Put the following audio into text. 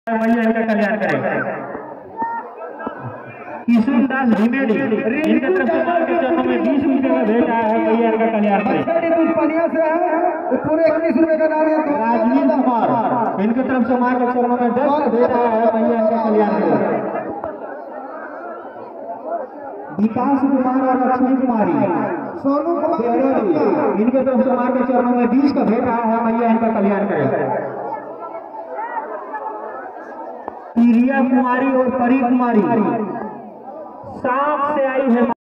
मैया इनका कल्याण करे। किशुनदास भिमेली इनके तरफ से मां के चरणों में 20 रुपये का भेंट आया है। मैया इनका कल्याण करे। पूरे 21 रुपये का नाम है। राजवीर कुमार इनके तरफ से मां के चरणों में 10 का भेंट आया है। मैया इनका कल्याण करे। विकास कुमार और लक्ष्मी कुमारी सोनू कुमार इनके तरफ से मां के चरणों में 20 का भेंट आया है। मैया इनका कल्याण करे। प्रिया कुमारी और परी कुमारी साफ से आई है।